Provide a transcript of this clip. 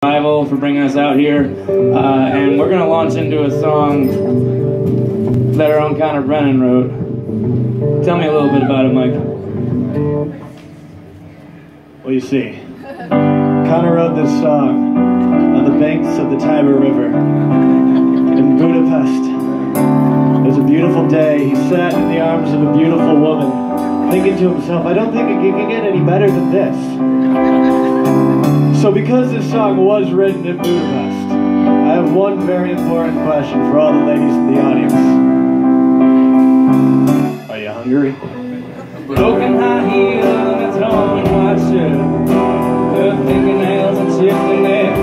For bringing us out here, and we're gonna launch into a song that our own Connor Brennan wrote. Tell me a little bit about it, Mike. Well, you see, Connor wrote this song on the banks of the Tiber River in Budapest. It was a beautiful day. He sat in the arms of a beautiful woman, thinking to himself, I don't think it can get any better than this. So because this song was written in Budapest, I have one very important question for all the ladies in the audience. Are you hungry? Broken high heels and a torn white shirt, her fingernails and chipped in there.